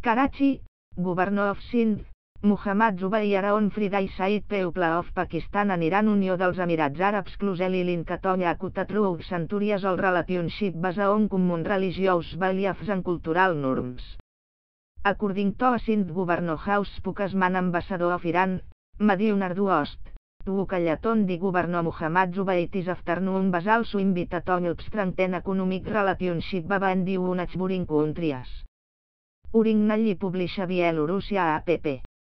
Karachi, Governor of Sindh, Muhammad Zubair Araon Friday Said People of Pakistan and Iran Unió dels Emirats Àrabs Closely linked to through centuries all relationship based on common religious beliefs and cultural norms. According to a Sindh Governor House spokesman ambassador of Iran, Mahdi Narduost, Wukallaton di Governor Muhammad Zubair this afternoon was also invited to help strengthen economic relationship between the two neighboring countries. Uring Nalli publisha Bielorússia app.